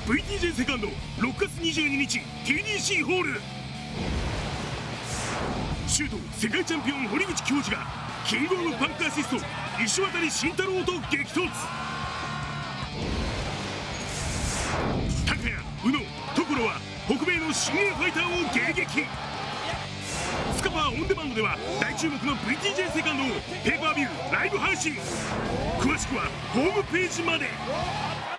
VTJ セカンド6月22日 TDC ホール。シュート世界チャンピオン堀口恭司がキングオブパンクアシスト石渡慎太郎と激突。高谷、宇野、所は北米の新鋭ファイターを迎撃。スカパーオンデマンドでは大注目の VTJ セカンドをペーパービューライブ配信。詳しくはホームページまで。